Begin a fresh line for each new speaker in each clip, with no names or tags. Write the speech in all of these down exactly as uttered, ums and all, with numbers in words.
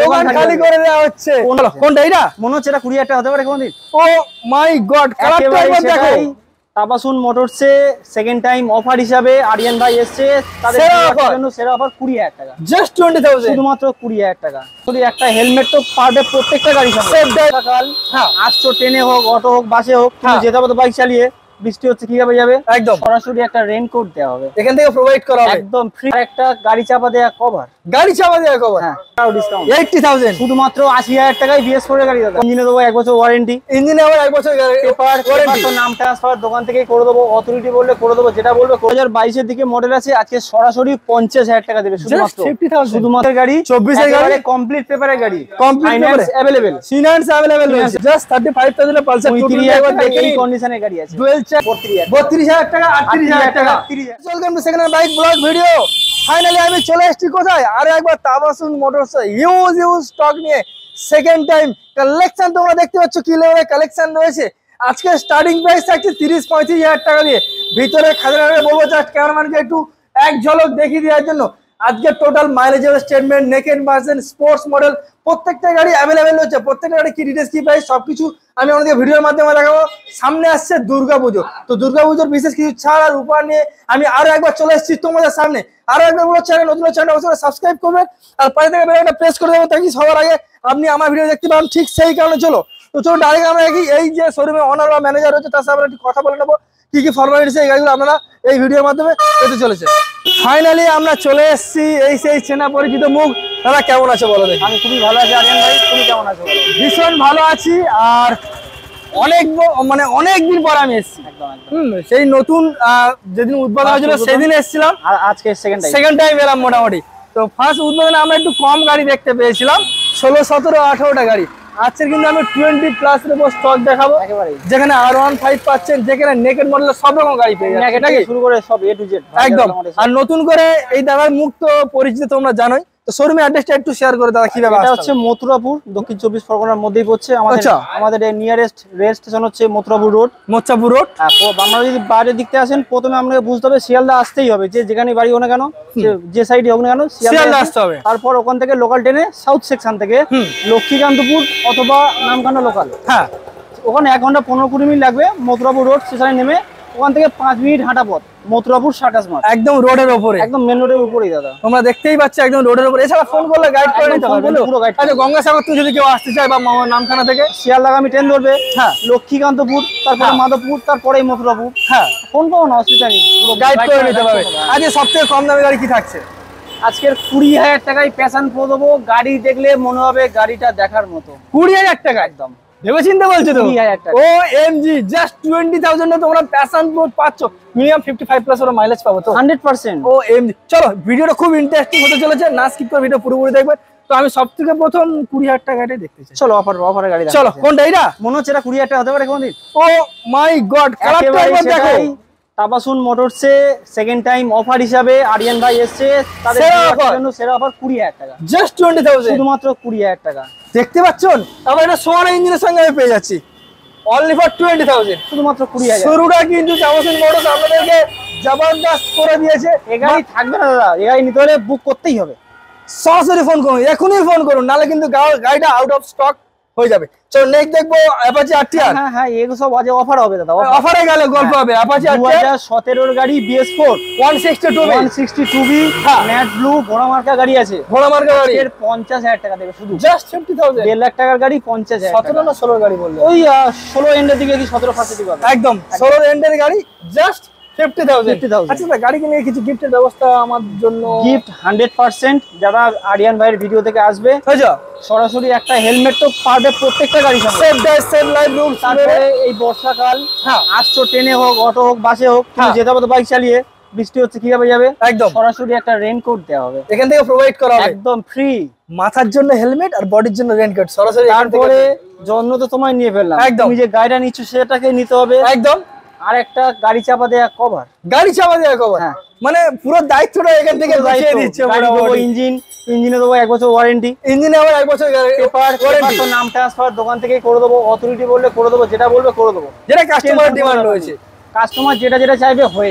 দোকান খালি করে দেওয়া হচ্ছে। কোনটা এটা
মনে হচ্ছে এটা কুড়ি হাজার টাকা হতে পারে কোনদিন।
ও মাই গড, কালারটা একবার দেখো।
তাবাসুন মোটরসে সেকেন্ড টাইম অফার হিসাবে আরিয়ান ভাই এসেছে, তাদের জন্য সেরা অফার কুড়ি হাজার টাকা,
জাস্ট টোয়েন্টি থাউজেন্ড,
শুধুমাত্র কুড়ি হাজার টাকা। শুধু একটা হেলমেট তো পার ডে প্রত্যেকটা গাড়ি সকাল হ্যাঁ আসছো, ট্রেনে হোক অটো হোক বাসে হোক, যেতে হবে তো বাইক চালিয়ে, বৃষ্টি হচ্ছে কিভাবে যাবে, একদম সরাসরি একটা রেইনকোট দেওয়া হবে
এখান থেকে প্রোভাইড করা হবে
একদম ফ্রি। একটা গাড়ি চাপা দেওয়া কভার,
গাড়ি চাপা দেওয়া কভার
হ্যাঁ ডিসকাউন্ট
আশি হাজার,
শুধুমাত্র আশি হাজার টাকায় বিএস ফোর এর গাড়ি দাদা। ইঞ্জিনে দেবো এক বছর ওয়ারেন্টি,
ইঞ্জিনে আবার এক বছর
পেপার ওয়ারেন্টি, নাম ট্রান্সফার দোকান থেকেই করে দেবো, অথরিটি বললে করে দেবো, যেটা বলবে। দুই হাজার বাইশ এর দিকে মডেল আছে, আজকে সরাসরি পঞ্চাশ হাজার টাকা দেবে শুধুমাত্র শুধুমাত্র গাড়ি,
চব্বিশ এর গাড়ি,
কমপ্লিট পেপারের গাড়ি,
complete
finance available,
finance available রয়েছে। জাস্ট থার্টি ফাইভ থাউজেন্ড এর পালসার
এই কন্ডিশনের গাড়ি আছে,
ডুয়েল চাপ বত্রিশ হাজার টাকা, আটত্রিশ হাজার টাকা। Welcome to second hand bike blog video. Finally আমি চলে এসেছি কোথায়, আরে একবার Tabassum motors use use stock নিয়ে সেকেন্ড টাইম কালেকশন। তোমরা দেখতে পাচ্ছ কি লেভেলের কালেকশন রয়েছে। আজকে স্টার্টিং প্রাইস থাকছে তিরিশ পঁয়ত্রিশ হাজার টাকা দিয়ে। ভিতরে খাজানা বলবো জাস্ট ক্যামেরাম্যানকে একটু এক ঝলক দেখিয়ে দেওয়ার জন্য। আজকে টোটাল মাইলেজের statement, naked version, sports model প্রত্যেকটা গাড়ি অ্যাভেলেবেল হচ্ছে। প্রত্যেকটা গাড়ি কি ডিটেলস কি প্রাইস সবকিছু আমি আমাদের ভিডিওর মাধ্যমে দেখাবো। সামনে আসছে দুর্গাপুজো, তো দুর্গাপুজোর বিশেষ কিছু ছাড় আর উপহার নিয়ে আমি আরো একবার চলে এসেছি তোমাদের সামনে। আরো একবার বড় চ্যানেল, নতুন চ্যানেল অবশ্যই সাবস্ক্রাইব করবেন আর পাশে থেকে বেলটা প্রেস করে দেবেন, তাই সবার আগে আপনি আমার ভিডিও দেখতে পান। ঠিক সেই কারণে চলো তো চলো ডাইরেক্ট আমরা এই যে শোরুমে অনার বা ম্যানেজার রয়েছে তার সাথে আমরা একটু কথা বলে নেবো, কি কি ফরমালিটিস এই গাড়িগুলো আপনারা এই ভিডিওর মাধ্যমে পেতে চলেছে। ফাইনালি আমরা চলে এসেছি এই সেই চেনা পরিচিত মুখ। দাদা কেমন আছো বলো?
আমি খুবই ভালো আছি আরিয়ান ভাই, তুমি কেমন আছো?
ভীষণ ভালো আছি। আর অনেক মানে অনেক দিন পর আমি এসেছি, হুম সেই নতুন যেদিন উদ্বোধন হয়েছিল সেদিন এসেছিলাম,
আর আজকে সেকেন্ড টাইম
সেকেন্ড টাইম এলাম। মোটামুটি তো ফার্স্ট উদ্বোধনে আমরা একটু কম গাড়ি দেখতে পেয়েছিলাম, ষোলো সতেরো আঠারোটা গাড়ি। আজকে কিন্তু আমি টোয়েন্টি প্লাস এর উপর স্টক দেখাবো, যেখানে আর ওয়ান ফাইভ পাচ্ছেন, যেখানে নেকেড মডেলের সব রকম গাড়ি পেয়ে যাচ্ছে নাকি
শুরু করে সব এ টু জেড
একদম। আর নতুন করে এই দাদার মুখ তো পরিচিত তোমরা জানোই, তো শোরুমের অ্যাড্রেসটা একটু শেয়ার করে দাদা কিভাবে?
এটা হচ্ছে মথুরাপুর, দক্ষিণ চব্বিশ পরগনার মধ্যেই পড়ছে আমাদের। আমাদের নিয়ারেস্ট রেল স্টেশন হচ্ছে মথুরাপুর রোড,
মোচাপুর রোড।
আমরা যদি বাইরের দিক থেকে আসেন প্রথমে আপনাকে বুঝতে হবে শিয়ালদা আসতেই হবে, যে যেখানে বাড়ি হোক না কেন, যে সাইডে হোক না কেন শিয়ালদা আসতে হবে। তারপর ওখান থেকে লোকাল ট্রেনে সাউথ সেকশন থেকে লক্ষ্মীকান্তপুর অথবা নামখানা লোকাল, হ্যাঁ ওখানে এক ঘন্টা পনেরো কুড়ি মিনিট লাগবে। মথুরাপুর রোড স্টেশনে নেমে ওখান থেকে পাঁচ মিনিট হাঁটা পথ মথুরাপুর সার্কাস মাঠ, একদম রোডের উপরে, একদম মেন রোডের উপরেই দাদা।
তোমরা দেখতেই পাচ্ছ একদম রোডের উপরে। এছাড়া ফোন করলে গাইড করে নিতে পারবে পুরো গাইড। আচ্ছা গঙ্গাসাগর থেকে যদি কেউ আসতে চায় বা নামখানা থেকে
শিয়ালদাগামী ট্রেন ধরবে, হ্যাঁ লক্ষ্মীকান্তপুর, তারপরে মাধবপুর, তারপরেই মথুরাপুর, হ্যাঁ ফোন করো না, অসুবিধা নেই, পুরো গাইড করে নিতে পারবে।
আজকে সবথেকে কম দামি গাড়ি কি থাকছে?
আজকের কুড়ি হাজার টাকায় প্যাশন প্রো দেবো। গাড়ি দেখলে মনে হবে গাড়িটা দেখার মতো।
কুড়ি হাজার টাকা একদম ভেবে চিন্তা বলছো তো? O MG just twenty thousand তোমরা প্যাশন প্রো পাচ্ছ, মিনিমাম ফিফটি ফাইভ প্লাস ওরা মাইলেজ পাবো তো
হান্ড্রেড পার্সেন্ট।
ও এমজি। চলো ভিডিওটা খুব ইন্টারেস্টিং হতে চলেছে, না স্কিপ করে ভিডিও পুরোপুরি দেখবেন। তো আমি সব থেকে প্রথম কুড়ি হাজার টাকাটাই দেখতে চাই।
চলো অফার অফারের গাড়ি,
চলো কোনটা এটা?
মনে হচ্ছে এটা কুড়ি হাজার টাকা হতে পারে কোনদিন।
ও মাই গড, কালারটা একবার দেখো।
তাবাসুন মোটরসে সেকেন্ড টাইম অফার হিসাবে আরিয়ান ভাই এসেছে, তাদের জন্য সেরা অফার কুড়ি হাজার টাকা,
জাস্ট টোয়েন্টি থাউজেন্ড,
শুধুমাত্র কুড়ি হাজার টাকা।
দেখতে পাচ্ছেন আবার এটা সোয়ানা ইঞ্জিনের সঙ্গে আমি পেয়ে যাচ্ছি অনলি ফর টোয়েন্টি থাউজেন্ড,
শুধুমাত্র কুড়ি হাজার।
শুরুটা কিন্তু তাবাসুন মোটরস আপনাদেরকে জবরদস্ত করে দিয়েছে।
এই গাড়ি থাকবে না দাদা, এই গাড়ি নিতে হলে বুক করতেই হবে।
সরাসরি ফোন করুন, এখনই ফোন করুন, নাহলে কিন্তু গাড়িটা আউট অফ স্টক হয়ে যাবে। চলো নেক্সট দেখবো অ্যাপাচি আরটিআর।
হ্যাঁ হ্যাঁ এগুলো সব আজ অফার হবে দাদা,
অফারে গেলে গল্প হবে। অ্যাপাচি আরটিআর
দুই হাজার সতেরো এর গাড়ি BS four
one sixty two
one sixty two B matt blue ঘোড়া মার্কা গাড়ি আছে,
ঘোড়া মার্কা গাড়ি
এর পঞ্চাশ হাজার টাকা দেবে শুধু,
জাস্ট ফিফটি থাউজেন্ড।
দেড় লাখ টাকার গাড়ি পঞ্চাশ হাজার।
সতেরো না ষোলো গাড়ি বললে?
ওই ষোলো এন্ডের দিকে কি সতেরো ফার্স্টের দিকে হবে,
একদম ষোলো এন্ডের গাড়ি, জাস্ট ফিফটি থাউজেন্ড। আচ্ছা গাড়ি কিনে কিছু গিফটের ব্যবস্থা আমার জন্য?
Gift hundred percent. যারা আরিয়ান ভাইয়ের ভিডিও থেকে আসবে সরাসরি একটা হেলমেট তো পারবে প্রত্যেকটা গাড়ি সঙ্গে,
safe drive safe life rules.
তারপরে এই বর্ষাকাল, হ্যাঁ আসছো ট্রেনে হোক অটো হোক বাসে হোক, যেতে হবে তো বাইক চালিয়ে, বৃষ্টি হচ্ছে কিভাবে যাবে, একদম সরাসরি একটা রেইনকোট দেওয়া হবে
এখান থেকে প্রোভাইড করা হবে
একদম ফ্রি।
মাথার জন্য হেলমেট আর বডির জন্য রেইনকোট সরাসরি।
তারপরে জন্য তো তোমায় নিয়ে ফেললাম, তুমি যে গাড়িটা নিচ্ছ সেটাকে নিতে হবে একদম। আর একটা গাড়ি চাপা দেওয়া কভার,
গাড়ি চাপা দেওয়া কভার, মানে পুরো দায়িত্বটা এখান থেকে বুঝিয়ে দিচ্ছে।
ইঞ্জিন ইঞ্জিনে দেবো এক বছর ওয়ারেন্টি,
ইঞ্জিনে আবার এক বছর
পেপার ওয়ারেন্টি, নাম ট্রান্সফার দোকান থেকেই করে দেবো, অথরিটি বললে করে দেবো, যেটা বলবে করে দেবো,
যেটা কাস্টমার ডিমান্ড রয়েছে।
কাস্টমার যেটা যেটা চাইবে হয়ে যাবে।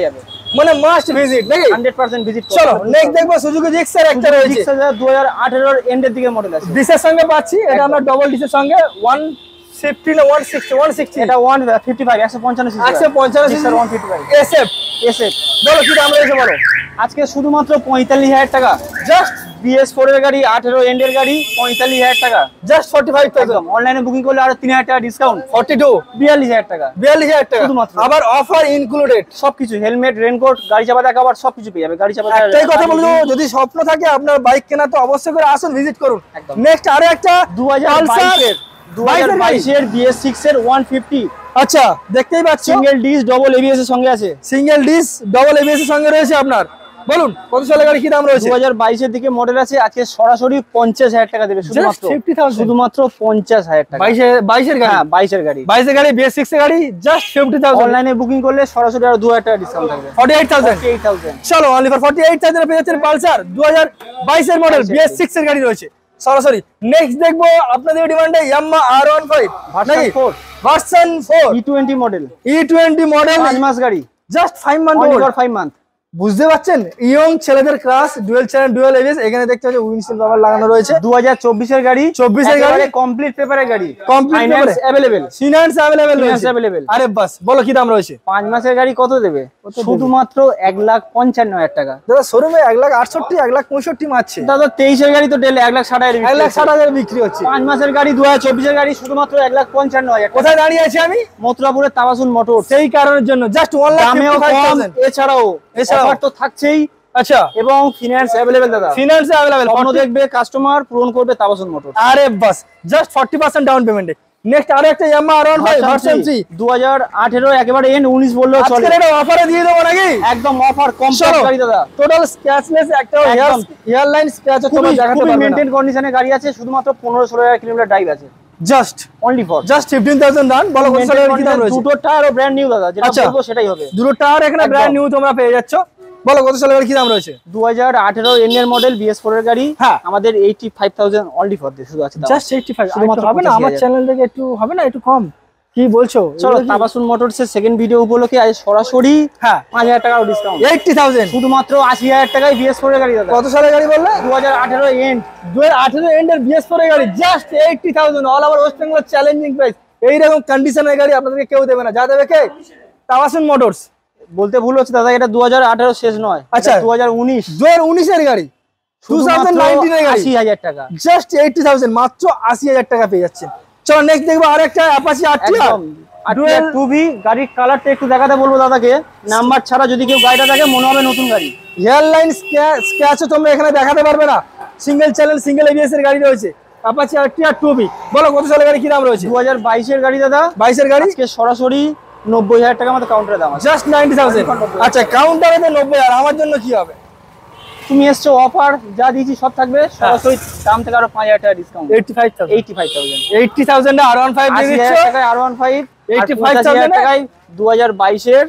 মানে মাস্ট ভিজিট নাকি
হান্ড্রেড পার্সেন্ট ভিজিট।
চলো নেক্সট দেখবো সুজুকি জিক্সার একটা রয়েছে
দুই হাজার আঠারো এর এন্ডের দিকে মডেল আছে,
ডিসের সঙ্গে পাচ্ছি। এটা আমরা ডবল ডিসের সঙ্গে ওয়ান ফিফটি না ওয়ান সিক্সটি ওয়ান সিক্সটি
এটা ওয়ান ফিফটি ফাইভ একশো পঞ্চান্ন সিসি
একশো পঞ্চান্ন CC
one fifty five
SF
SF.
বলো কি দাম রয়েছে বলো।
আজকে শুধুমাত্র পঁয়তাল্লিশ হাজার টাকা,
জাস্ট
বিএস ফোর এর গাড়ি আঠারো এন্ডের গাড়ি পঁয়তাল্লিশ হাজার টাকা,
জাস্ট ফর্টি ফাইভ থাউজেন্ড।
অনলাইনে বুকিং করলে আরো তিন হাজার টাকা ডিসকাউন্ট,
ফর্টি টু
বিয়াল্লিশ হাজার টাকা
বিয়াল্লিশ হাজার টাকা
শুধুমাত্র।
আবার অফার ইনক্লুডেড
সবকিছু, হেলমেট, রেনকোট, গাড়ি চাপা দেখা আবার সবকিছু পেয়ে যাবে। গাড়ি চাপা
একটাই কথা বলবো, যদি স্বপ্ন থাকে আপনার বাইক কেনা তো অবশ্যই করে আসুন, ভিজিট করুন। নেক্সট আরো একটা
দু হাজার বাইশ এর দু হাজার বাইশ এর বিএস সিক্স এর ওয়ান ফিফটি।
আচ্ছা দেখতেই পাচ্ছি
সিঙ্গেল ডিস ডবল এবিএস এর সঙ্গে আছে,
সিঙ্গেল ডিস ডবল এবিএস এর সঙ্গে রয়েছে আপনার। বলুন কত সালের গাড়ি কি দাম রয়েছে?
দু হাজার বাইশ এর দিকে মডেল আছে, আজকে সরাসরি পঞ্চাশ হাজার টাকা দেবে শুধুমাত্র,
ফিফটি থাউজেন্ড
শুধুমাত্র পঞ্চাশ হাজার টাকা।
বাইশ বাইশের গাড়ি,
হ্যাঁ বাইশ এর গাড়ি,
বাইশ এর গাড়ি বিএস সিক্স এর গাড়ি জাস্ট ফিফটি থাউজেন্ড।
অনলাইনে বুকিং করলে সরাসরি আরো দু হাজার টাকা ডিসকাউন্ট থাকবে,
forty eight thousand.
Eight thousand.
চলো only for forty eight thousand পেয়ে যাচ্ছেন পালসার দু হাজার বাইশ এর মডেল বিএস সিক্স এর গাড়ি রয়েছে সরাসরি। নেক্সট দেখবো আপনাদের ডিমান্ডে Yamaha R one five
version four
version four
E twenty model,
E twenty model
পাঁচ মাস গাড়ি,
just five month
only for five month.
বুঝতে পারছেন ইয়ং ছেলেদের class dual channel dual ABS. এখানে দেখতে পাচ্ছেন উইন্ডশিল্ড কভার লাগানো রয়েছে।
দু হাজার চব্বিশ এর গাড়ি,
চব্বিশ এর গাড়ি,
কমপ্লিট পেপারের গাড়ি,
complete
finance available,
finance available
finance
রয়েছে
अवेलेबल।
আরে বাস বলো কি দাম রয়েছে?
পাঁচ মাসের গাড়ি কত দেবে? শুধুমাত্র এক লাখ পঞ্চান্ন হাজার টাকা।
দাদা শোরুমে এক লাখ আটষট্টি এক লাখ পঁয়ষট্টি মারছে
দাদা তেইশের গাড়ি তো ডেলে এক লাখ ষাট হাজার,
এক লাখ ষাট হাজার বিক্রি হচ্ছে।
পাঁচ মাসের গাড়ি দু হাজার চব্বিশের গাড়ি শুধুমাত্র এক লাখ পঞ্চান্ন হাজার।
কোথায় দাঁড়িয়ে আছি আমি?
মথুরাপুরের তাবাসুন মোটর।
সেই কারণের জন্য জাস্ট ওয়ান লাখ
দামেও কম, এছাড়াও
এছাড়াও
অফার তো থাকছেই।
আচ্ছা
এবং ফিনান্স अवेलेबल দাদা,
ফিনান্স अवेलेबल
স্বপ্ন দেখবে কাস্টমার, পূরণ করবে তাবাসুন মোটর।
আরে বাস জাস্ট ফর্টি পার্সেন্ট ডাউন পেমেন্টে। নেক্সট আরো একটা Yamaha R one five version three
দু হাজার আঠারো একেবারে এন্ড উনিশ বললেও চলে।
আজকে এটা অফারে দিয়ে দেবো নাকি?
একদম অফার কম গাড়ি দাদা,
টোটাল স্ক্র্যাচলেস একটা হেয়ার লাইন স্ক্র্যাচ তোমরা দেখাতে
খুবই
পারবে না।
মেইনটেইন কন্ডিশনে গাড়ি আছে, শুধুমাত্র পনেরো ষোলো হাজার কিলোমিটার ড্রাইভ আছে,
just
only for
just fifteen thousand done. বলো কত সালের কি দাম রয়েছে?
দুটো টায়ারও ব্র্যান্ড নিউ দাদা, যেটা
আচ্ছা।
বলবো সেটাই হবে।
দুটো টায়ার এখানে ব্র্যান্ড নিউ তোমরা পেয়ে যাচ্ছ। বলো কত সালের কি দাম রয়েছে?
দু হাজার আঠারো এন এর মডেল বিএস ফোর এর গাড়ি,
হ্যাঁ
আমাদের eighty five thousand only for দিয়ে শুধু আছে দাম।
জাস্ট এইটি ফাইভ
শুধুমাত্র
হবে না? আমার চ্যানেল থেকে একটু হবে না, একটু কম কি বলছো?
চলো তাবাসুন মোটরস এর সেকেন্ড ভিডিও উপলক্ষে আজ সরাসরি
হ্যাঁ
পাঁচ হাজার টাকা ডিসকাউন্ট,
এইটি থাউজেন্ড
শুধুমাত্র আশি হাজার টাকায় বিএস ফোর এর গাড়ি দাদা।
কত সালের গাড়ি বললে?
দু হাজার আঠারো এন্ড
দু হাজার আঠেরো এন্ডের বিএস ফোর এর গাড়ি just eighty thousand all over West Bengal challenging price. এইরকম কন্ডিশনের গাড়ি আপনাদেরকে কেউ দেবে না, যা দেবে কে? তাবাসুন মোটরস।
বলতে ভুল হচ্ছে দাদা, এটা দু হাজার আঠারো শেষ নয়,
আচ্ছা
দু হাজার উনিশ
দু হাজার উনিশের গাড়ি, টু থাউজেন্ড নাইনটিন এর গাড়ি,
আশি হাজার টাকা,
জাস্ট এইটি থাউজেন্ড মাত্র আশি হাজার টাকা পেয়ে যাচ্ছেন। চলো নেক্সট দেখবো আরেকটা Apache RTR
dual two V. গাড়ির কালারটা একটু দেখাতে বলবো দাদাকে, নাম্বার ছাড়া যদি কেউ গাড়িটা দেখে মনে হবে নতুন গাড়ি।
হেয়ার লাইন স্ক্র্যাচও তোমরা এখানে দেখাতে পারবে না। সিঙ্গেল চ্যানেল সিঙ্গেল এবিএস এর গাড়ি রয়েছে অ্যাপাচি আরটিআর টু ভি। বলো কত সালের গাড়ি কি দাম রয়েছে?
দু হাজার বাইশ এর গাড়ি দাদা,
বাইশ এর গাড়ি
আজকে সরাসরি নব্বই হাজার টাকা মতো কাউন্টারে দাম আছে,
জাস্ট নাইনটি থাউজেন্ড। আচ্ছা কাউন্টারে তো নব্বই আর আমার জন্য কি হবে?
তুমি এসছো অফার যা দিয়েছি সব থাকবে, সরাসরি দাম থেকে আরো পাঁচ হাজার টাকা discount,
eighty five thousand
eighty five thousand
eighty thousand R one five দিয়ে
আশি
দিচ্ছ
হাজার টাকায় R one five,
eighty five
পঁচাশি হাজার
থাউজেন্ড
টাকায় দু হাজার বাইশের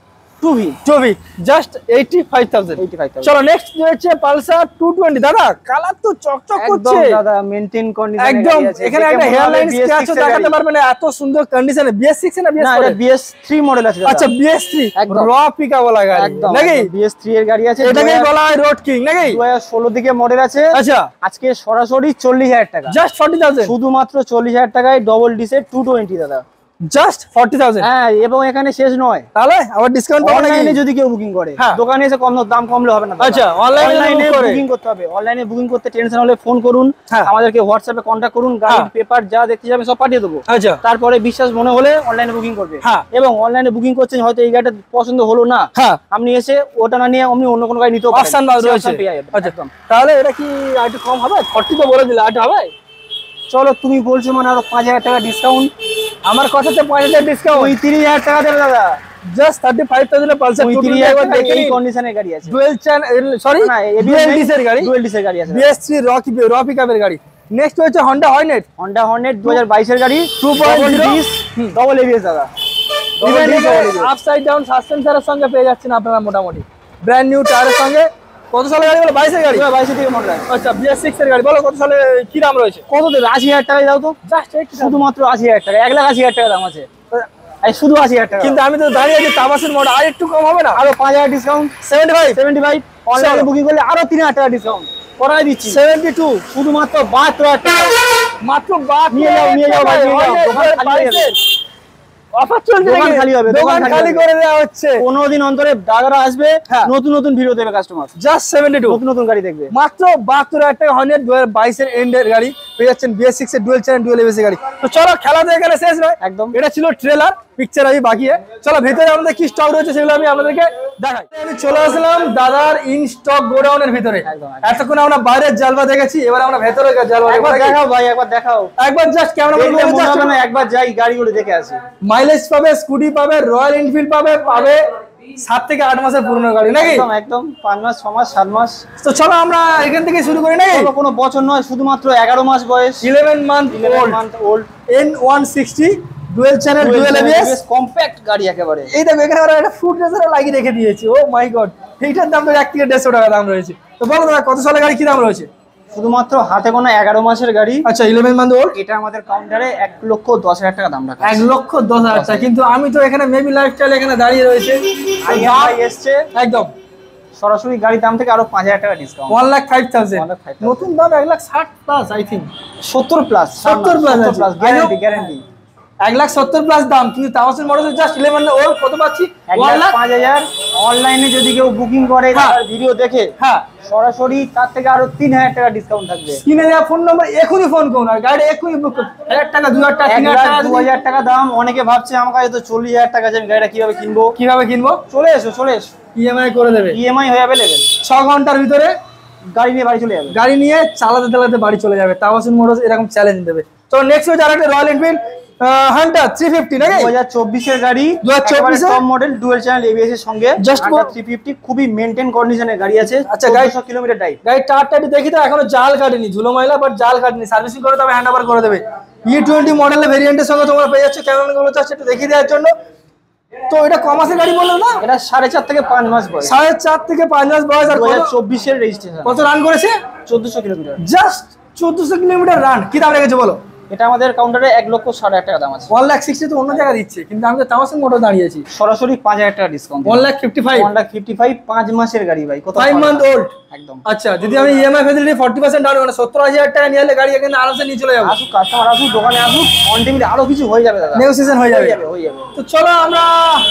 two V
two V just eighty five thousand.
Eighty five thousand.
চলো নেক্সট হচ্ছে পালসার টু টোয়েন্টি। দাদা কালার তো চকচক
একদম
করছে
দাদা, মেইনটেইন কন্ডিশন
একদম। এখানে একটা হেয়ার লাইন স্ক্র্যাচও দেখাতে পারবে না, এত সুন্দর কন্ডিশনে। বিএস সিক্স না বিএস
না,
ফোর?
এটা বিএস থ্রি মডেল আছে দাদা।
আচ্ছা বিএস থ্রি
একদম।
র পিকআপ বলা গাড়ি
একদম
নাকি?
বিএস থ্রি এর গাড়ি আছে,
এটাকে বলা হয় রোড কিং নাকি?
দু হাজার ষোলো দিকে মডেল আছে।
আচ্ছা
আজকে সরাসরি চল্লিশ হাজার টাকা,
জাস্ট ফর্টি থাউজেন্ড
শুধুমাত্র চল্লিশ হাজার টাকায় ডবল ডিসের টু টোয়েন্টি দাদা।
Just forty thousand.
হ্যাঁ, এবং এখানে শেষ নয়,
তাহলে আবার ডিসকাউন্ট পাবো নাকি?
অনলাইনে যদি কেউ বুকিং করে,
হ্যাঁ।
দোকানে এসে কম দাম কমলে হবে না দাদা।
আচ্ছা অনলাইনে
অনলাইনে
বুক করে
বুকিং করতে হবে। অনলাইনে বুকিং করতে টেনশন হলে ফোন করুন,
হ্যাঁ।
আমাদেরকে হোয়াটসঅ্যাপে কন্ট্যাক্ট করুন, গাড়ির
হ্যাঁ।
পেপার যা দেখতে যাবে সব পাঠিয়ে দেবো।
আচ্ছা
তারপরে বিশ্বাস মনে হলে অনলাইনে বুকিং করবে।
হ্যাঁ।
এবং অনলাইনে বুকিং করছেন, হয়তো এই গাড়িটা পছন্দ হলো না,
হ্যাঁ
আপনি এসে ওটা না নিয়ে আপনি অন্য কোনো গাড়ি নিতেও পারেন,
অপশন
সে
রয়েছে।
option পেয়ে যাবেন।
আচ্ছা
একদম।
তাহলে এটা কি আর একটু কম হবে? ফর্টি তো বলে দিলে আর একটু হবে?
চলো তুমি বলছো মানে আরো পাঁচ হাজার টাকা ডিসকাউন্ট,
আমার কথাতে পাঁচ হাজার ডিসকাউন্ট,
পঁয়ত্রিশ হাজার টাকা দেবে দাদা।
Just thirty five thousand Pulsar
পঁয়ত্রিশ হাজার টাকা এই কন্ডিশনের গাড়ি আছে।
ডুয়েল চ্যানেল সরি
না,
ডুয়েল ডিসের গাড়ি,
ডুয়েল ডিসের গাড়ি আছে।
বিএস থ্রি র কি র পিকআপের গাড়ি। নেক্সট হচ্ছে হন্ডা হর্নেট।
হন্ডা হর্নেট দু হাজার বাইশ এর গাড়ি,
two point zero
double ABS দাদা।
আপসাইড ডাউন সাসপেন্সারের সঙ্গে পেয়ে যাচ্ছেন আপনারা মোটামুটি ব্র্যান্ড নিউ টায়ারের সঙ্গে। কত সালের গাড়ি বলো? বাইশ এর গাড়ি,
বাইশ থেকে মডেল আছে।
আচ্ছা বিএস সিক্স এর গাড়ি। বলো কত সালে কি দাম রয়েছে?
কত দেবে? আশি হাজার টাকায় দাও তো,
জাস্ট
শুধুমাত্র আশি হাজার টাকা, এক লাখ আশি হাজার টাকা দাম আছে। এই শুধু আশি হাজার টাকা।
কিন্তু আমি তো দাঁড়িয়ে আছি তাবাসুর মোটর, আর একটু কম হবে না?
আরো পাঁচ হাজার discount,
seventy five
seventy five অনলাইনে বুকিং করলে আরো তিন হাজার টাকা ডিসকাউন্ট করাই দিচ্ছি।
সেভেন্টি টু
শুধুমাত্র বাহাত্তর হাজার টাকা।
মাত্র বাদ
নিয়ে যাও নিয়ে যাও ভাই, নিয়ে যাও। দোকান খালি হয়ে যাবে।
অফার চলছে,
দোকান খালি হবে,
দোকান খালি করে দেওয়া হচ্ছে।
পনেরো দিন অন্তরে দাদারা আসবে,
হ্যাঁ।
নতুন নতুন ভিডিও দেবে কাস্টমার,
জাস্ট সেভেন্টি টু
নতুন নতুন গাড়ি দেখবে।
মাত্র বাহাত্তর হাজার টাকা হর্নেট দু হাজার বাইশের এন্ডের গাড়ি পেয়ে যাচ্ছেন। বিএস সিক্স এর ডুয়েল চ্যানেল ডুয়েল এবিসি গাড়ি। তো চলো, খেলা তো এখানে শেষ নয়,
একদম।
এটা ছিল ট্রেলার, পিকচার আমি বাকি। চলো ভেতরে আমাদের কি স্টক রয়েছে সেগুলো আমি আপনাদেরকে দেখাই। আমি চলে আসলাম দাদার ইন স্টক গোডাউনের ভিতরে। এতক্ষণ আমরা বাইরের জালবা দেখেছি, এবার আমরা ভেতরে জালবা
একবার দেখাও ভাই, একবার দেখাও,
একবার জাস্ট ক্যামেরা
মনে হবে না একবার যাই গাড়িগুলো দেখে আসি।
মাইলেজ পাবে, স্কুটি পাবে, রয়্যাল এনফিল্ড পাবে, পাবে সাত থেকে আট মাসের পুরনো গাড়ি নাকি?
একদম একদম, পাঁচ মাস ছ মাস সাত মাস।
তো চলো আমরা এখান থেকে শুরু করি নাকি?
কোনো বছর নয়, শুধুমাত্র এগারো মাস বয়স,
eleven month
eleven month old,
N one sixty dual channel dual ABS
compact গাড়ি একেবারে।
এই দেখো এখানে ওরা একটা ফুড রেজার লাগিয়ে রেখে দিয়েছে। ও মাই গড, এইটার দাম তো এক থেকে দেড়শো টাকা দাম রয়েছে। তো বলো দাদা কত সালের গাড়ি কি দাম রয়েছে?
শুধুমাত্র হাতে গোনা এগারো মাসের গাড়ি।
আচ্ছা, ইলেভেন মান্থ ওল্ড।
এটা আমাদের কাউন্টারে এক লক্ষ দশ হাজার টাকা দাম রাখা।
এক লক্ষ দশ হাজার টাকা। কিন্তু আমি তো এখানে মেবি লাইফস্টাইল এখানে দাঁড়িয়ে রয়েছে,
এসছে
একদম
সরাসরি গাড়ির দাম থেকে আরো পাঁচ হাজার টাকা discount,
one lakh five thousand. নতুন দাম এক লাখ ষাট প্লাস, আই থিঙ্ক
সত্তর প্লাস,
সত্তর প্লাস
গ্যারান্টি গ্যারান্টি
এক লাখ সত্তর প্লাস দাম। কিন্তু তাওয়াসের মডেল জাস্ট ইলেভেন ওর কত পাচ্ছি?
এক লাখ পাঁচ হাজার। অনলাইনে যদি কেউ বুকিং করে ভিডিও দেখে,
হ্যাঁ
সরাসরি তার থেকে আরো তিন হাজার টাকা ডিসকাউন্ট থাকবে।
কিনে দেওয়া ফোন নম্বর এখনই ফোন করুন, আর গাড়ি এখনই বুক করুন। হাজার টাকা দু হাজার টাকা তিন হাজার টাকা
দু হাজার টাকা দাম। অনেকে ভাবছে আমার কাছে তো চল্লিশ হাজার টাকা আছে, আমি গাড়িটা কিভাবে কিনবো?
কিভাবে কিনবো?
চলে এসো চলে এসো,
ইএমআই করে দেবে,
ইএমআই হয়ে যাবে লেভেল।
ছ ঘন্টার ভিতরে
গাড়ি নিয়ে বাড়ি চলে যাবে,
গাড়ি নিয়ে চালাতে চালাতে বাড়ি চলে যাবে। তাওয়াসুন মোটরস এরকম চ্যালেঞ্জ দেবে। তো নেক্সট হচ্ছে আরেকটা Royal Enfield Hunter three fifty নাকি?
দু হাজার চব্বিশের গাড়ি,
দু হাজার চব্বিশ
top model dual channel ABS এর সঙ্গে
জাস্ট
থ্রি ফিফটি, খুবই মেইনটেইন কন্ডিশনের গাড়ি আছে।
আচ্ছা, গাড়ি
চোদ্দশো কিলোমিটার ড্রাইভ।
গাড়ি টায়ারটা একটু দেখি তো, এখনো জাল কাটেনি, ধুলো ময়লা বাট জাল কাটেনি। সার্ভিসিং করে তবে হ্যান্ড ওভার করে দেবে। ই টোয়েন্টি মডেলের ভেরিয়েন্টের সঙ্গে তোমরা পেয়ে যাচ্ছ। কেমন গুলো চাচ্ছে একটু দেখিয়ে দেওয়ার জন্য। তো এটা ক মাসের গাড়ি বললো না?
এটা সাড়ে চার থেকে পাঁচ মাস বয়স,
সাড়ে চার থেকে পাঁচ মাস বয়স। আর
দু হাজার চব্বিশের রেজিস্ট্রেশন।
কত রান করেছে?
চোদ্দশো কিলোমিটার,
জাস্ট চোদ্দশো কিলোমিটার রান। কি দাম রেখেছে বলো?
এটা আমাদের কাউন্টারে এক লক্ষ সাড়ে আট টাকা দাম আছে।
ওয়ান লাখ সিক্সটি তো অন্য জায়গায় দিচ্ছে, কিন্তু আমি তো তাওয়াসুন মোটর দাঁড়িয়েছি।
সরাসরি পাঁচ হাজার টাকা discount,
one lakh fifty five
one lakh fifty five পাঁচ মাসের গাড়ি ভাই, কত
ফাইভ মান্থ ওল্ড
একদম।
আচ্ছা, যদি আমি EMI facility forty percent down মানে সত্তর হাজার টাকা নিয়ে এলে গাড়ি এখানে আরামসে নিয়ে চলে যাবো।
আসুক কাস্টমার, আসুক দোকানে আসুক, অন টাইমে আরো কিছু হয়ে যাবে দাদা,
নেগোসিয়েশন হয়ে যাবে
হয়ে যাবে।
তো চলো আমরা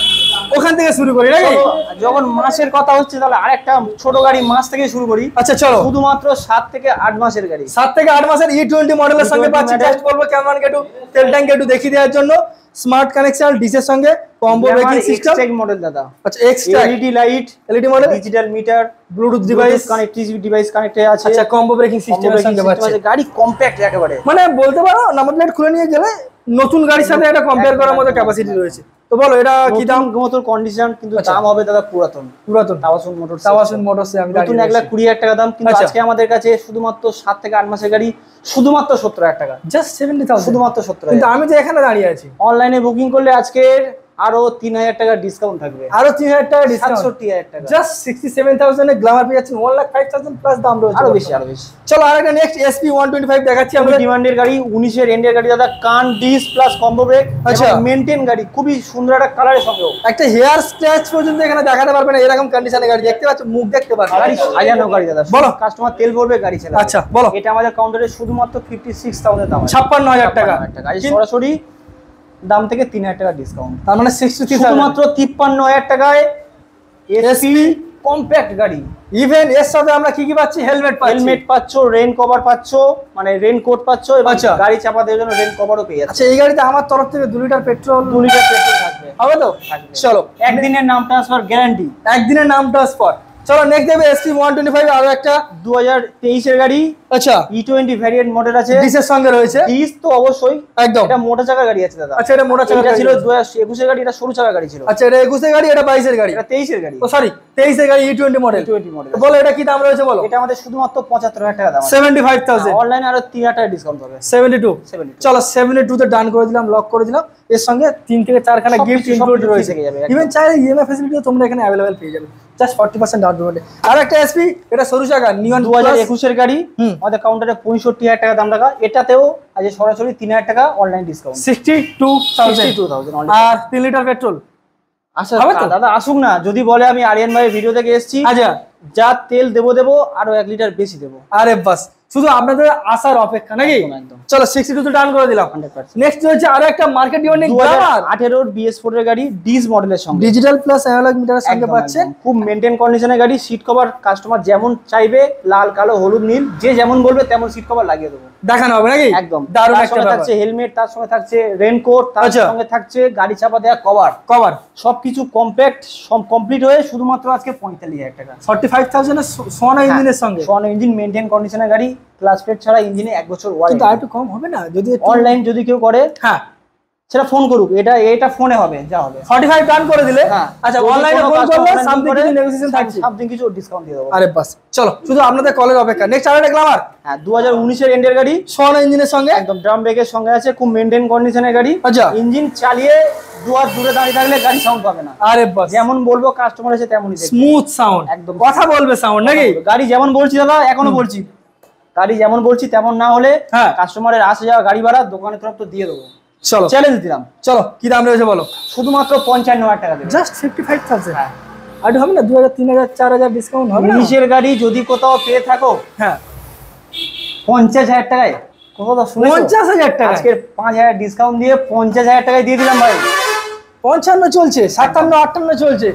ওখান থেকে শুরু করি নাকি?
যখন মাসের কথা হচ্ছে তাহলে আরেকটা ছোট গাড়ি মাস থেকে শুরু করি।
আচ্ছা চলো,
শুধুমাত্র সাত থেকে আট মাসের গাড়ি,
সাত থেকে আট মাসের ই টোয়েন্টি মডেলের সঙ্গে পাচ্ছি। জাস্ট বলবো কেমন একটু তেল ট্যাঙ্ক একটু দেখিয়ে দেওয়ার জন্য। স্মার্ট কানেকশন ডিসের সঙ্গে combo braking system.
Extra model দাদা।
আচ্ছা, extra
LED light,
LED model,
digital meter,
Bluetooth device,
connectivity device connected আছে।
আচ্ছা, কম্বো ব্রেকিং সিস্টেমের সঙ্গে পাচ্ছি।
গাড়ি কম্প্যাক্ট একেবারে,
মানে বলতে পারো নাম্বার প্লেট খুলে নিয়ে গেলে নতুন গাড়ির সাথে এটা কম্পেয়ার করার মতো ক্যাপাসিটি রয়েছে। তো বলো এটা কি দাম?
নতুন কন্ডিশন, কিন্তু দাম হবে দাদা পুরাতন,
পুরাতন
তাওয়াসুন মোটরস।
তাওয়াসুন মোটরসে আমি
নতুন এক লাখ কুড়ি হাজার টাকা দাম, কিন্তু আজকে আমাদের কাছে শুধুমাত্র সাত থেকে আট মাসের গাড়ি শুধুমাত্র সত্তর হাজার টাকা,
জাস্ট সেভেন্টি থাউজেন্ড,
শুধুমাত্র সত্তর।
কিন্তু আমি তো এখানে দাঁড়িয়ে আছি।
অনলাইনে বুকিং করলে আজকের আরো তিন হাজার টাকা ডিসকাউন্ট থাকবে,
আরো তিন হাজার টাকা ডিসকাউন্ট,
সাতষট্টি হাজার টাকা,
জাস্ট সিক্সটি সেভেন থাউজেন্ড এ গ্ল্যামার পেয়ে যাচ্ছেন। One lakh five thousand plus দাম রয়েছে,
আরো বেশি আরো বেশি।
চলো আরেকটা next SP one twenty five দেখাচ্ছি
আমি
আমরা।
ডিমান্ডের গাড়ি, উনিশের এন্ডের গাড়ি দাদা, কান ডিস প্লাস কম্বো ব্রেক।
আচ্ছা,
মেইনটেইন গাড়ি, খুবই সুন্দর একটা কালারের সঙ্গে,
একটা হেয়ার স্ক্র্যাচ পর্যন্ত এখানে দেখাতে পারবে না, এরকম কন্ডিশনে গাড়ি দেখতে পাচ্ছ, মুখ দেখতে পাচ্ছ।
গাড়ি সাজানো গাড়ি দাদা,
বলো
কাস্টমার তেল ভরবে গাড়ি চালাবে।
আচ্ছা বলো,
এটা আমাদের কাউন্টারে শুধুমাত্র ফিফটি সিক্স থাউজেন্ড দাম,
ছাপ্পান্ন হাজার টাকা।
সরাসরি দাম থেকে তিন হাজার টাকা ডিসকাউন্ট,
তার মানে সিক্সটি থ্রি
শুধুমাত্র তিপ্পান্ন হাজার টাকায় এসপি কম্প্যাক্ট গাড়ি।
ইভেন এর সাথে আমরা কি কি পাচ্ছি? হেলমেট পাচ্ছি,
হেলমেট পাচ্ছ, রেন কভার পাচ্ছ, মানে রেন কোট পাচ্ছ, এবং
আচ্ছা,
গাড়ি চাপা দেওয়ার জন্য রেন কভারও পেয়ে যাচ্ছে।
আচ্ছা, এই গাড়িতে আমার তরফ থেকে দু লিটার পেট্রোল,
দু লিটার পেট্রোল থাকবে,
হবে তো? চলো,
একদিনের নাম ট্রান্সফার গ্যারান্টি,
একদিনের নাম ট্রান্সফার। চলো নেক্সট দেবে এসপি ওয়ান টোয়েন্টি ফাইভ, আরো একটা
দু হাজার তেইশের গাড়ি।
আচ্ছা,
ই টোয়েন্টি ভ্যারিয়েন্ট মডেল আছে,
ডিসের সঙ্গে রয়েছে।
ডিস তো অবশ্যই,
একদম
এটা মোটা চাকার গাড়ি আছে দাদা।
আচ্ছা, এটা মোটা চাকার
এটা
গাড়ি
ছিল দু হাজার একুশের গাড়ি, এটা সরু চাকার গাড়ি ছিল।
আচ্ছা, এটা একুশের গাড়ি, এটা বাইশের গাড়ি,
এটা তেইশের গাড়ি,
ও সরি তেইশের গাড়ি, E twenty model.
Twenty model.
বলো এটা কি দাম রয়েছে বলো?
এটা আমাদের শুধুমাত্র পঁচাত্তর হাজার টাকা দাম,
সেভেন্টি ফাইভ থাউজেন্ড।
অনলাইনে আরো তিন হাজার টাকা ডিসকাউন্ট পাবে,
সেভেন্টি টু।
Seventy two.
চলো সেভেন্টি টু তে ডান করে দিলাম, লক করে দিলাম। এর সঙ্গে তিন থেকে চারখানা গিফট ইনক্লুড রয়েছে। ইভেন চাইলে ইএমআই ফ্যাসিলিটিও তোমরা এখানে অ্যাভেলেবেল পেয়ে যাবে। জাস্ট ফর্টি পার্সেন্ট ডাউন পেমেন্টে। আর একটা এসপি, এটা সরু চাকা নিয়ন
দু হাজার একুশের গাড়ি, আমাদের কাউন্টারে পঁয়ষট্টি হাজার টাকা দাম রাখা। এটাতেও আজ সরাসরি তিন হাজার টাকা online discount,
sixty two thousand. আর তিন লিটার পেট্রোল।
আচ্ছা দাদা আসুক না, যদি বলে আমি আরিয়ান ভাইয়ের ভিডিও থেকে এসেছি,
আচ্ছা
যা তেল দেবো দেবো আরো এক লিটার বেশি দেবো।
আরে বাস, শুধু আপনাদের আসার অপেক্ষা নাকি?
একদম।
চলো সিক্সটি টু ডান করে দিলাম। নেক্সট হচ্ছে আরো একটা মার্কেট ডিমান্ডিং
আঠারো বিএস ফোর এর গাড়ি, ডিজ মডেলের সঙ্গে
ডিজিটাল প্লাস অ্যানালগ মিটারের সঙ্গে পাচ্ছেন।
খুব মেইনটেইন কন্ডিশনের গাড়ি। সিট কভার কাস্টমার যেমন চাইবে, লাল কালো হলুদ নীল, যে যেমন বলবে তেমন সিট কভার লাগিয়ে দেবো,
দেখানো হবে নাকি?
একদম।
দারুণ
তার
একটা
সঙ্গে থাকছে হেলমেট, তার সঙ্গে থাকছে রেইনকোট, তার সঙ্গে থাকছে গাড়ি চাপা দেওয়া কভার
কভার
সবকিছু কমপ্যাক্ট সব কমপ্লিট হয়ে শুধুমাত্র আজকে পঁয়তাল্লিশ হাজার টাকা,
ফর্টি ফাইভ থাউজেন্ড এর সোনা ইঞ্জিনের সঙ্গে।
সোনা ইঞ্জিন, মেইনটেইন কন্ডিশনের গাড়ি, ক্লাস প্লেট ছাড়া ইঞ্জিনে এক বছর ওয়ারেন্টি।
কিন্তু আর একটু কম হবে না যদি
অনলাইন যদি কেউ করে?
হ্যাঁ,
সেটা ফোন করুক, এটা এটা ফোনে হবে, যা হবে
ফর্টি ফাইভ ডান করে দিলে।
হ্যাঁ,
আচ্ছা অনলাইনে ফোন করলে সামথিং কিছু নেগোসিয়েশন থাকছে,
সামথিং কিছু ডিসকাউন্ট দিয়ে দেবো।
আরে বাস, চলো শুধু আপনাদের কলের অপেক্ষা। নেক্সট আরেকটা গ্ল্যামার,
হ্যাঁ দু হাজার উনিশের এন্ডের গাড়ি,
সোনা ইঞ্জিনের সঙ্গে,
একদম ড্রাম ব্রেকের সঙ্গে আছে, খুব মেইনটেইন কন্ডিশনের গাড়ি।
আচ্ছা
ইঞ্জিন চালিয়ে দু হাত দূরে দাঁড়িয়ে থাকলে গাড়ি সাউন্ড পাবে না।
আরে বাস,
যেমন বলবো কাস্টমার এসে তেমনই দেখবে,
স্মুথ সাউন্ড,
একদম
কথা বলবে সাউন্ড নাকি?
গাড়ি যেমন বলছি দাদা, এখনো বলছি, গাড়ি যেমন বলছি তেমন না হলে
হ্যাঁ
কাস্টমারের আসে যাওয়া গাড়ি ভাড়া দোকানের তরফ তো দিয়ে দেবো।
চলো
চ্যালেঞ্জ দিলাম।
চলো কি দাম রয়েছে বলো?
শুধুমাত্র পঞ্চান্ন হাজার টাকা দেবে,
জাস্ট ফিফটি ফাইভ থাউজেন্ড। হ্যাঁ, আর হবে না? দু হাজার তিন হাজার চার হাজার ডিসকাউন্ট হবে না?
নিজের গাড়ি যদি কোথাও পেয়ে থাকো,
হ্যাঁ
পঞ্চাশ হাজার টাকায়, কোথাও শুনেছো?
পঞ্চাশ হাজার টাকা
আজকে পাঁচ হাজার ডিসকাউন্ট দিয়ে পঞ্চাশ হাজার টাকায় দিয়ে দিলাম ভাই।
পঞ্চান্ন চলছে, সাতান্ন আটান্ন চলছে,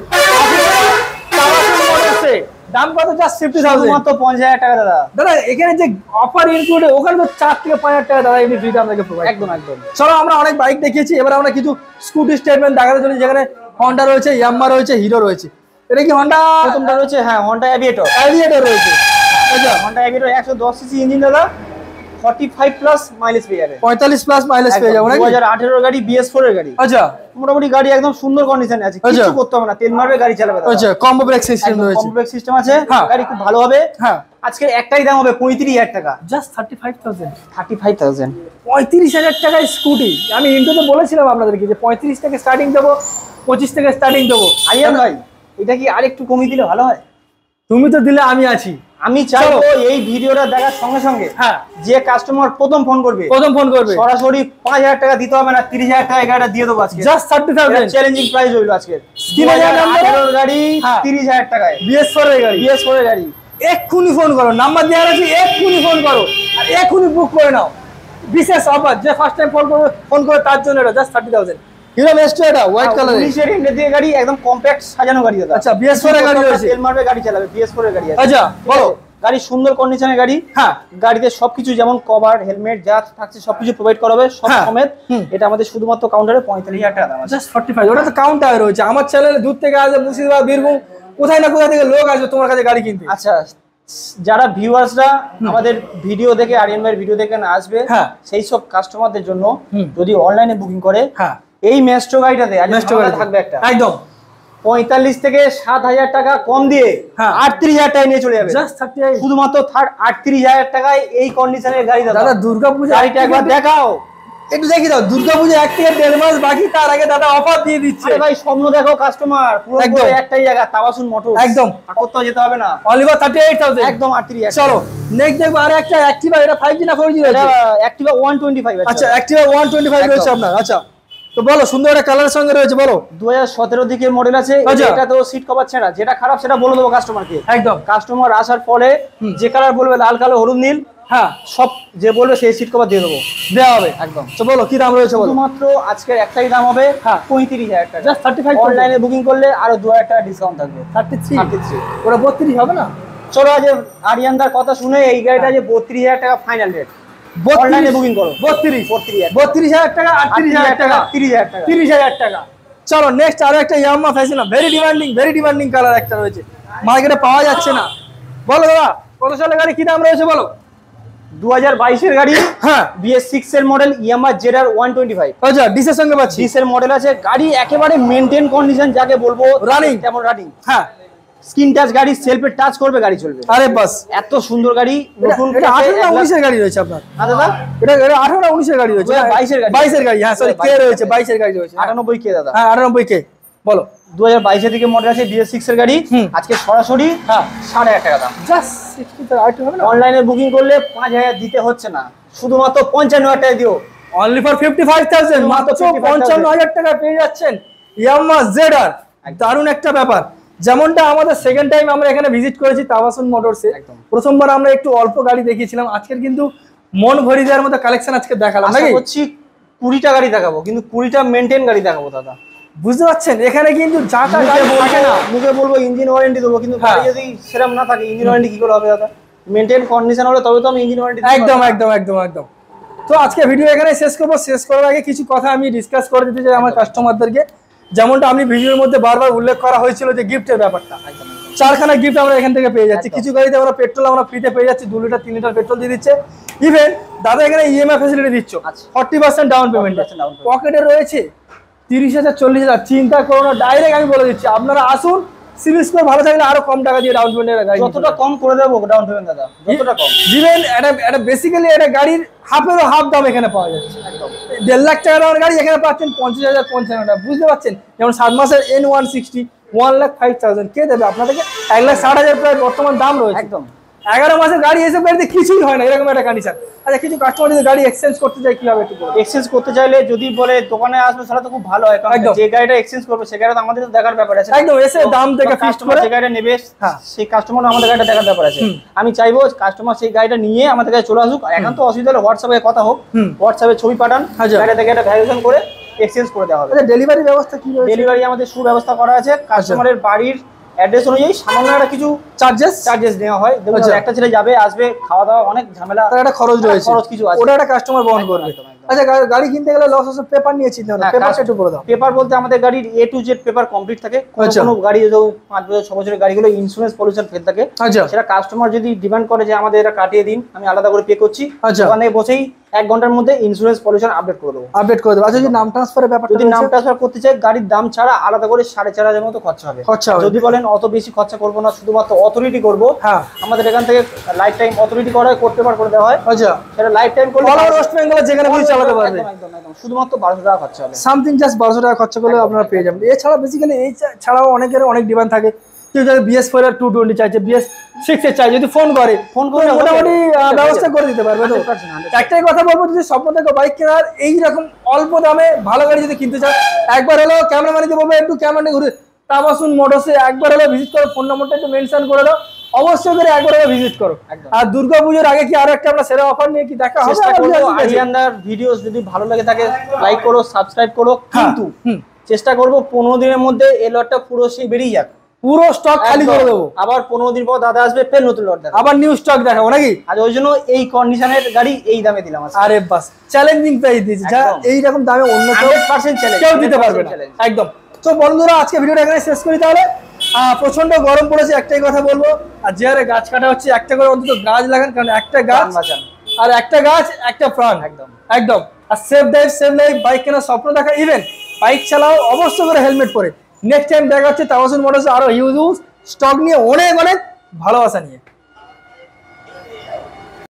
দাম কত? জাস্ট ফিফটি থাউজেন্ড,
মাত্র পঞ্চাশ হাজার টাকা দাদা।
দাদা এখানে যে অফার ইনক্লুডেড, ওখানে তো চার থেকে পাঁচ হাজার টাকা দাদা এমনি ফ্রিতে আপনাকে প্রোভাইড।
একদম একদম।
চলো আমরা অনেক বাইক দেখিয়েছি, এবার আমরা কিছু স্কুটি স্টেটমেন্ট দেখাতে চলি, যেখানে হন্ডা রয়েছে, ইয়াম্মা রয়েছে, হিরো রয়েছে। এটা কি হন্ডা?
প্রথমটা রয়েছে হ্যাঁ হন্ডা অ্যাভিয়েটর।
অ্যাভিয়েটর রয়েছে,
আচ্ছা হন্ডা অ্যাভিয়েটর একশো দশ সিসি ইঞ্জিন দাদা, পঁয়তাল্লিশ প্লাস মাইলেজ পেয়ে যাবে।
পঁয়তাল্লিশ প্লাস মাইলেজ পেয়ে যাবো নাকি?
দু হাজার আঠারো গাড়ি, বিএস ফোর এর গাড়ি।
আচ্ছা
মোটামুটি গাড়ি একদম সুন্দর কন্ডিশনে আছে, কিছু করতে হবে না, তেল মারবে গাড়ি চালাবে।
আচ্ছা কম্বো ব্রেক সিস্টেম রয়েছে,
কম্বো ব্রেক সিস্টেম আছে, গাড়ি খুব ভালো হবে। হ্যাঁ আজকে একটাই দাম হবে পঁয়ত্রিশ হাজার টাকা,
just thirty five thousand.
Thirty five thousand
পঁয়ত্রিশ হাজার টাকায় স্কুটি। আমি ইন্ট্রোতে বলেছিলাম আপনাদেরকে যে পঁয়ত্রিশ থেকে স্টার্টিং দেবো, পঁচিশ থেকে স্টার্টিং দেবো।
আরিয়ান ভাই এটা কি আরেকটু কমিয়ে দিলে ভালো হয়?
তুমি তো দিলে, আমি আছি।
আমি চাইবো এই ভিডিওটা দেখার সঙ্গে সঙ্গে
হ্যাঁ
যে কাস্টমার প্রথম ফোন করবে,
প্রথম ফোন করবে,
সরাসরি পাঁচ হাজার টাকা দিতে হবে না, তিরিশ হাজার টাকা গাড়িটা দিয়ে দেবো আজকে,
just thirty thousand.
Challenging price হইলো আজকে।
তিন হাজার
আঠারোর গাড়ি তিরিশ হাজার টাকায়,
বিএস ফোর এর গাড়ি,
বিএস ফোর এর গাড়ি।
এক্ষুনি ফোন করো, নাম্বার দেওয়া আছে, এক্ষুনি ফোন করো আর এক্ষুনি বুক করে নাও। বিশেষ অফার, যে ফার্স্ট টাইম ফোন করবে ফোন করে তার জন্য এটা just thirty thousand. Hero Maestro, এটা হোয়াইট কালার,
উনিশের এন্ডের দিকে গাড়ি, একদম কম্প্যাক্ট সাজানো গাড়ি দাদা।
আচ্ছা বিএস ফোর এর গাড়ি রয়েছে,
তেল মারবে গাড়ি চালাবে, বিএস ফোর এর গাড়ি আছে।
আচ্ছা বলো,
গাড়ি সুন্দর কন্ডিশনের গাড়ি। হ্যাঁ গাড়িতে সবকিছু যেমন কভার, হেলমেট যা থাকছে সবকিছু প্রোভাইড করা হবে সব সমেত। এটা আমাদের শুধুমাত্র কাউন্টারে পঁয়তাল্লিশ হাজার টাকা দাম আছে,
জাস্ট ফর্টি ফাইভ। ওটা তো কাউন্টার রয়েছে। আমার চ্যানেলে দূর থেকে আসবে, মুর্শিদাবাদ, বীরভূম, কোথায় না কোথায় থেকে লোক আসবে তোমার কাছে গাড়ি কিনতে।
আচ্ছা যারা ভিউয়ার্সরা আমাদের ভিডিও দেখে, আরিয়ান ভাইয়ের ভিডিও দেখে না আসবে,
হ্যাঁ
সেই সব কাস্টমারদের জন্য যদি অনলাইনে বুকিং করে,
হ্যাঁ
এই মেস্ট্রো গাড়িটাতে মেস্ট্রো গাড়ি থাকবে একটা,
একদম
পঁয়তাল্লিশ থেকে সাত হাজার টাকা কম দিয়ে আটত্রিশ হাজার টাকা নিয়ে চলে যাবে, শুধুমাত্র আটত্রিশ হাজার টাকায় এই কন্ডিশনের গাড়ি। দাদা
দুর্গাপূজা
গাড়িটা একবার দেখাও,
একটু দেখি দাও। দুর্গাপূজা এক থেকে দেড় মাস বাকি, তার আগে দাদা অফার দিয়ে দিচ্ছে।
ভাই স্বপ্ন দেখো কাস্টমার, পুরো একটাই জায়গা, তাবাসুন মোটর,
একদম
কোথাও যেতে হবে না,
অলিভার থার্টি এইট থাউজেন্ড,
একদম আটত্রিশ হাজার।
চলো নেক্সট দেখবো আর একটা অ্যাক্টিভা। এটা ফাইভ জি না ফোর জি রয়েছে?
Activa one twenty five.
আচ্ছা অ্যাক্টিভা ওয়ান টোয়েন্টি ফাইভ রয়েছে আপনার। আচ্ছা তো বলো, সুন্দর একটা কালারের সঙ্গে রয়েছে, বলো।
দু হাজার সতেরো দিকের মডেল আছে, এটা তো সিট কভার ছেঁড়া, যেটা খারাপ সেটা বলে দেবো কাস্টমারকে।
একদম
কাস্টমার আসার পরে যে কালার বলবে, লাল কালো হলুদ নীল, হ্যাঁ সব যে বলবে সেই সিট কভার দিয়ে দেবো, দেওয়া হবে একদম। তো বলো কি দাম রয়েছে? বলো। মাত্র আজকের একটাই দাম হবে পঁয়ত্রিশ হাজার টাকা, জাস্ট থার্টি ফাইভ। অনলাইনে বুকিং করলে আরো দু হাজার টাকা ডিসকাউন্ট থাকবে, থার্টি থ্রি থার্টি থ্রি
ওরা বত্রিশ হবে না?
চলো আজ আরিয়ানদার কথা শুনে এই গাড়িটা যে বত্রিশ হাজার টাকা ফাইনাল রেট, অনলাইনে বুকিং করো। বত্রিশ
বত্রিশ হাজার টাকা, আটত্রিশ হাজার টাকা,
তিরিশ হাজার টাকা,
তিরিশ হাজার টাকা। চলো নেক্সট আরো একটা Yamaha fashion, very demanding, very demanding colour একটা রয়েছে, মার্কেটে পাওয়া যাচ্ছে না। বলো দাদা কত সালের গাড়ি, কি দাম রয়েছে বলো?
দু হাজার বাইশের গাড়ি, হ্যাঁ বিএস সিক্স এর model, Yamaha ZR one twenty five.
আচ্ছা ডিসের সঙ্গে পাচ্ছি,
ডিসের মডেল আছে, গাড়ি একেবারে মেইনটেইন কন্ডিশন, যাকে বলবো রানিং, তেমন রানিং। হ্যাঁ স্ক্রিন টাচ গাড়ি, সেলফে টাচ করবে গাড়ি চলবে।
আরে বাস
এত সুন্দর গাড়ি। নতুন
এটা আঠারো না উনিশ এর গাড়ি রয়েছে আপনার?
হ্যাঁ দাদা
এটা এটা আঠারো না উনিশ এর গাড়ি রয়েছে?
বাইশ এর গাড়ি,
বাইশ এর গাড়ি, হ্যাঁ সরি কে রয়েছে, বাইশ এর গাড়ি রয়েছে,
আটানব্বই কে দাদা,
হ্যাঁ আটানব্বই কে। বলো
দু হাজার বাইশের দিকে মডেল আছে বিএস সিক্স এর গাড়ি, আজকে সরাসরি
হ্যাঁ
সাড়ে আট টাকা দাম।
জাস্ট সিক্সটি তো আট হবে না,
অনলাইনে বুকিং করলে পাঁচ হাজার দিতে হচ্ছে না, শুধুমাত্র পঞ্চান্ন হাজার টাকা দিও।
Only for fifty five thousand, মাত্র পঞ্চান্ন হাজার টাকা পেয়ে যাচ্ছেন ইয়ামাহা জেড-আর। দারুণ একটা ব্যাপার। যেমনটা আমাদের সেকেন্ড টাইম আমরা এখানে ভিজিট করেছি তাবাসুম মোটরসে, প্রথমবার আমরা একটু অল্প গাড়ি দেখিয়েছিলাম, আজকের কিন্তু মন ভরি দেওয়ার মতো কালেকশন আজকে দেখালাম।
আশা করছি কুড়িটা গাড়ি দেখাবো, কিন্তু কুড়িটা মেনটেন গাড়ি দেখাবো দাদা।
বুঝতে পারছেন, এখানে কিন্তু যা তা গাড়ি থাকে না,
মুখে বলবো ইঞ্জিন ওয়ারেন্টি দেবো, কিন্তু গাড়ি যদি সেরকম না থাকে ইঞ্জিন ওয়ারেন্টি কি করে হবে দাদা? মেনটেন কন্ডিশন হলে তবে তো আমি ইঞ্জিন ওয়ারেন্টি।
একদম একদম একদম একদম। তো আজকে ভিডিও এখানে শেষ করবো। শেষ করার আগে কিছু কথা আমি ডিসকাস করে দিতে চাই আমার কাস্টমারদেরকে। যেমনটা আমি ভিডিওর মধ্যে বারবার উল্লেখ করা হয়েছিল যে গিফটের ব্যাপারটা, চারখানা গিফট আমরা এখান থেকে পেয়ে যাচ্ছি। কিছু গাড়িতে আমরা পেট্রোল আমরা ফ্রিতে পেয়ে যাচ্ছি, দু লিটার তিন লিটার পেট্রোল দিয়ে দিচ্ছে। ইভেন দাদা এখানে ইএমআই ফ্যাসিলিটি দিচ্ছ, ফর্টি পার্সেন্ট ডাউন পেমেন্ট। পকেটে রয়েছে তিরিশ হাজার চল্লিশ হাজার, চিন্তা করো না, ডাইরেক্ট আমি বলে দিচ্ছি আপনারা আসুন। সিবিল স্কোর ভালো থাকলে আরো কম টাকা দিয়ে ডাউন পেমেন্টের গাড়ি,
যতটা কম করে দেবো ডাউন পেমেন্ট দাদা, যতটা কম
দিবেন। এটা এটা বেসিক্যালি এটা গাড়ির হাফেরও হাফ দাম এখানে পাওয়া যাচ্ছে। দেড় লাখ টাকা দামের গাড়ি এখানে পাচ্ছেন পঞ্চাশ হাজার পঞ্চান্ন টাকা। বুঝতে পারছেন, যেমন সাত মাসের N one sixty one lakh five thousand কে দেবে আপনাদেরকে? এক লাখ ষাট হাজার প্রায় বর্তমান দাম রয়েছে। একদম এগারো মাসের গাড়ি এসব গাড়িতে কিছুই হয় না, এরকম একটা কন্ডিশন। আচ্ছা, কিছু কাস্টমার যদি গাড়ি এক্সচেঞ্জ করতে চাই কিভাবে একটু বলুন?
এক্সচেঞ্জ করতে চাইলে যদি বলে দোকানে আসবে সেটা তো খুব ভালো হয়, কারণ যে গাড়িটা এক্সচেঞ্জ করবে সে গাড়িটা আমাদের দেখার ব্যাপার আছে।
একদম, এসে দাম থেকে ফিক্সড করে
যে গাড়িটা নেবে সেই কাস্টমার আমাদের গাড়িটা দেখার ব্যাপার আছে। আমি চাইবো কাস্টমার সেই গাড়িটা নিয়ে আমাদের কাছে চলে আসুক। এখন তো অসুবিধা হলে হোয়াটসঅ্যাপে কথা হোক, হোয়াটসঅ্যাপে ছবি পাঠান, গাড়িটা দেখে একটা ভ্যালুয়েশন করে এক্সচেঞ্জ করে দেওয়া হবে।
ডেলিভারি ব্যবস্থা কি রয়েছে?
ডেলিভারি আমাদের সুব্যবস্থা করা আছে। কাস্টমারের বাড়ির অ্যাড্রেস অনুযায়ী সামান্য একটা কিছু চার্জেস চার্জেস নেওয়া হয়। দেখুন একটা ছেলে যাবে আসবে, খাওয়া দাওয়া অনেক ঝামেলা,
তার একটা খরচ রয়েছে,
খরচ কিছু আছে,
ওটা একটা কাস্টমার বহন করবে। আচ্ছা, গাড়ি কিনতে গেলে লস হচ্ছে, পেপার নিয়ে চিন্তা না, পেপার একটু করে দাও।
পেপার বলতে আমাদের গাড়ির A to Z paper complete থাকে। কোনো গাড়ি যদি পাঁচ বছর ছ বছরের গাড়িগুলো ইন্স্যুরেন্স পলিউশন ফেল থাকে, সেটা কাস্টমার যদি ডিমান্ড করে যে আমাদের এটা কাটিয়ে দিন, আমি আলাদা করে পে করছি, ওখানে বসেই এক ঘন্টার মধ্যে ইন্স্যুরেন্স পলিউশন আপডেট করে দেবো।
আপডেট করে দেবো। আচ্ছা, যদি নাম ট্রান্সফারের ব্যাপার,
যদি নাম ট্রান্সফার করতে চাই গাড়ির দাম ছাড়া আলাদা করে সাড়ে চার হাজার মতো খরচা হবে। যদি বলেন অত বেশি খরচা করবো না, শুধুমাত্র অথরিটি করবো, হ্যাঁ আমাদের এখান থেকে লাইফ টাইম অথরিটি করা হয়, কোড পেপার করে দেওয়া হয়। আচ্ছা, সেটা লাইফ টাইম করলে অল ওভার ওয়েস্ট বেঙ্গলে যেখানে খুশি চালাতে পারবে। একদম একদম, শুধুমাত্র বারোশো টাকা খরচা হবে,
সামথিং জাস্ট বারোশো টাকা খরচা করলে আপনারা পেয়ে যাবেন। এছাড়া বেসিক্যালি এই ছাড়াও অনেকের অনেক ডিমান্ড থাকে, কেউ যদি বিএস ফোর আর টু টোয়েন্টি চাইছে, বিএস সিক্স এর চাই, যদি ফোন করে ফোন করে মোটামুটি ব্যবস্থা করে দিতে পারবে। তো একটাই কথা বলবো, যদি স্বপ্ন দেখো বাইক কেনার এইরকম অল্প দামে ভালো গাড়ি যদি কিনতে চাও, একবার হলো ক্যামেরাম্যানকে বলবো একটু ক্যামেরাটা ঘুরে তাবাসুম মোটরসে একবার হলো ভিজিট করো, ফোন নম্বরটা একটু মেনশন করে দাও, অবশ্যই করে একবার হলো ভিজিট করো। আর দুর্গাপুজোর আগে কি আরো একটা আমরা সেরা অফার নিয়ে কি দেখা হবে?
আরিয়ানদার ভিডিওস যদি ভালো লাগে থাকে লাইক করো, সাবস্ক্রাইব করো, কিন্তু চেষ্টা করবো পনেরো দিনের মধ্যে এই লটটা পুরো সেই বেরিয়ে যাক,
পুরো স্টক খালি করে দেবো।
আবার পনেরো দিন পর দাদা আসবে, ফের নতুন লট দেখাবো,
আবার নিউ স্টক দেখাবো নাকি?
আর ওই জন্য এই কন্ডিশনের গাড়ি এই দামে দিলাম।
আরে বাস, চ্যালেঞ্জিং প্রাইস দিয়েছি, যা এইরকম দামে অন্য কেউ দিতে পারবে না। একদম। তো বন্ধুরা, আজকে ভিডিওটা এখানে শেষ করি তাহলে। প্রচন্ড গরম পড়েছে, একটাই কথা বলবো, আর যে হারে গাছ কাটা হচ্ছে একটা করে অন্তত গাছ লাগান, কারণ একটা গাছ আর একটা গাছ একটা প্রাণ। একদম একদম। আর safe drive save life, bike কেনার স্বপ্ন দেখা, ইভেন বাইক চালাও অবশ্যই করে হেলমেট পরে। নেক্সট টাইম দেখা হচ্ছে তাবাসুম মোটরসে আরো হিউজ স্টক নিয়ে, অনেক অনেক ভালোবাসা নিয়ে।